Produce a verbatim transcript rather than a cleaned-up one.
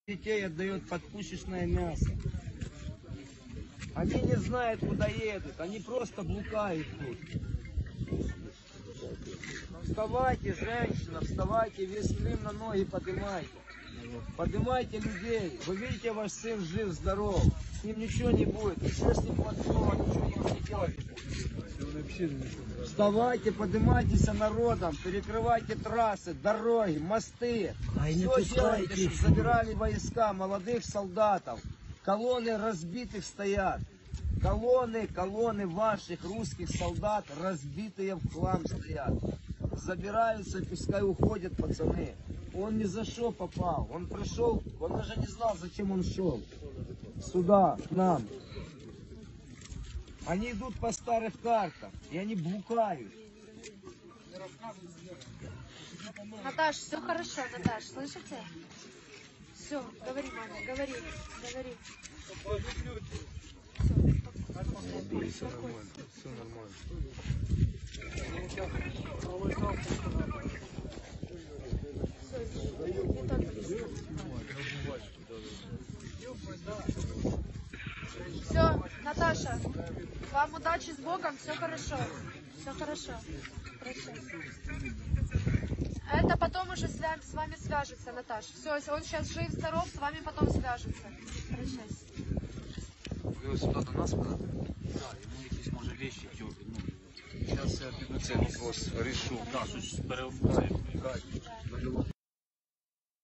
Детей отдает под пушечное мясо. Они не знают, куда едут, они просто блукают тут. Вставайте, женщина, вставайте, весь Крым на ноги поднимайте. Поднимайте людей. Вы видите, ваш сын жив, здоров. С ним ничего не будет. Еще с ним плохого, ничего не делать. Вставайте, поднимайтесь народом, перекрывайте трассы, дороги, мосты. Ай, не Все делайте, чтобы забирали войска, молодых солдатов. Колонны разбитых стоят. Колонны, колонны ваших русских солдат разбитые в хлам стоят. Забираются, пускай уходят пацаны. Он ни за что попал. Он пришел, он даже не знал, зачем он шел. Сюда, к нам. Они идут по старых картах, и они блукают. Наташ, все хорошо, Наташ, слышите? Все, говори, мама, говори, говори. Все нормально, все нормально. Все, Наташа, вам удачи с Богом, все хорошо, все хорошо. Прощай. Это потом уже с вами, с вами свяжется, Наташа. Все, если он сейчас жив, здоров, с вами потом свяжется. Прощайся. Ви сюди до нас подати? Так, йому якісь може вещи тюрки. Ну, зараз я піду цей вопрос рішу. Так, щось переобуцаю.